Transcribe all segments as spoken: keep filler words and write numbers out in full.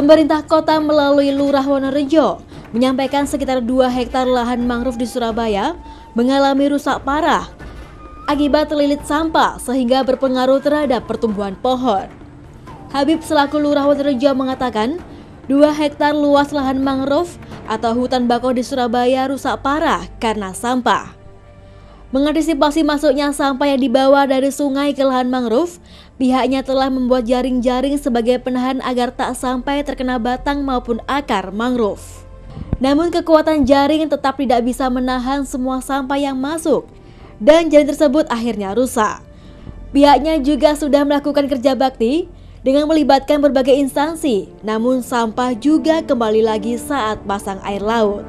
Pemerintah kota melalui Lurah Wonorejo menyampaikan sekitar dua hektar lahan mangrove di Surabaya mengalami rusak parah akibat terlilit sampah sehingga berpengaruh terhadap pertumbuhan pohon. Habib selaku Lurah Wonorejo mengatakan dua hektar luas lahan mangrove atau hutan bakau di Surabaya rusak parah karena sampah. Mengantisipasi masuknya sampah yang dibawa dari sungai ke lahan mangrove, pihaknya telah membuat jaring-jaring sebagai penahan agar tak sampai terkena batang maupun akar mangrove. Namun kekuatan jaring tetap tidak bisa menahan semua sampah yang masuk dan jaring tersebut akhirnya rusak. Pihaknya juga sudah melakukan kerja bakti dengan melibatkan berbagai instansi, namun sampah juga kembali lagi saat pasang air laut.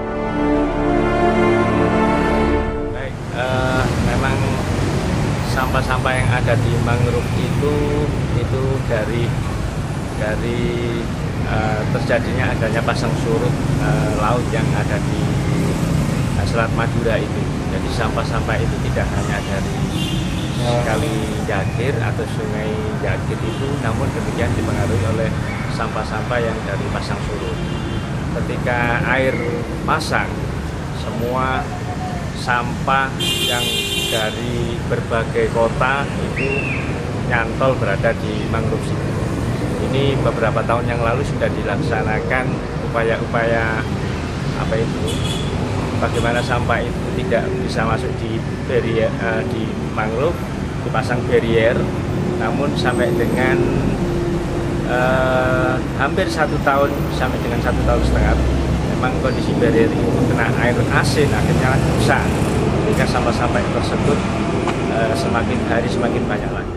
Uh, memang sampah-sampah yang ada di mangrove itu itu dari dari uh, terjadinya adanya pasang surut uh, laut yang ada di uh, Selat Madura itu. Jadi sampah-sampah itu tidak hanya dari Kali Jagir atau Sungai Jagir itu, namun kemudian dipengaruhi oleh sampah-sampah yang dari pasang surut. Ketika air pasang, semua sampah yang dari berbagai kota itu nyantol berada di mangrove itu. Ini beberapa tahun yang lalu sudah dilaksanakan upaya-upaya apa itu, bagaimana sampah itu tidak bisa masuk di barrier, uh, di mangrove, dipasang barrier. Namun sampai dengan uh, hampir satu tahun sampai dengan satu tahun setengah, memang kondisi barrier itu kena air asin, akhirnya rusak, sehingga sampah-sampah tersebut uh, semakin hari semakin banyak lagi.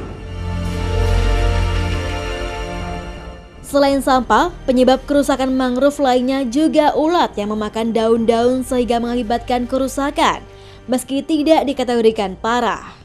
Selain sampah, penyebab kerusakan mangrove lainnya juga ulat yang memakan daun-daun sehingga mengakibatkan kerusakan, meski tidak dikategorikan parah.